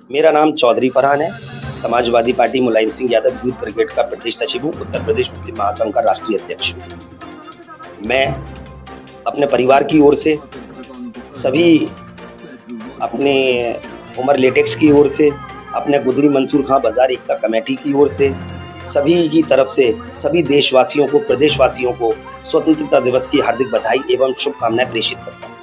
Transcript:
मेरा नाम चौधरी फरहान है। Samajwadi Party Mulayam Singh Yadav youth brigade का प्रदेश सचिव हूँ, उत्तर प्रदेश मुस्लिम महासंघ का राष्ट्रीय अध्यक्ष हूँ। मैं अपने परिवार की ओर से, सभी अपने उमर लेटेक्स की ओर से, अपने गुदरी मंसूर खां बाजार एकता कमेटी की ओर से, सभी की तरफ से सभी देशवासियों को, प्रदेशवासियों को स्वतंत्रता दिवस की हार्दिक बधाई एवं शुभकामनाएं प्रेषित करता हूँ।